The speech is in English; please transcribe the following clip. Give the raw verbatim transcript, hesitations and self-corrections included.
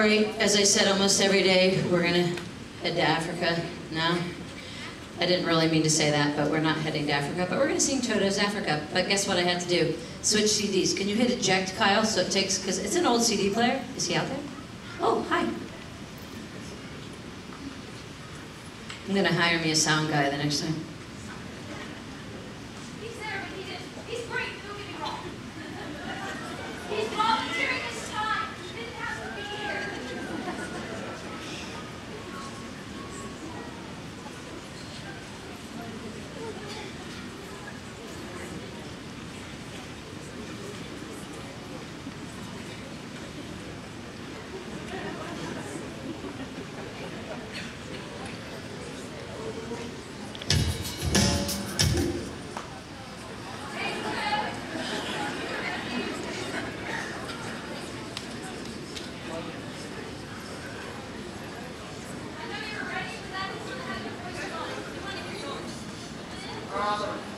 right, as I said, almost every day we're gonna head to Africa. No, I didn't really mean to say that, but we're not heading to Africa. But we're gonna sing Toto's Africa. But guess what I had to do? Switch C Ds. Can you hit eject, Kyle? So it takes, because it's an old C D player. Is he out there? Oh, hi. I'm gonna hire me a sound guy the next time. He's there, but he didn't. He's great, don't get me wrong. He's volunteering his time. He didn't have to be here. I know you were ready for that. Just want to have your voice on. You want to hear yours.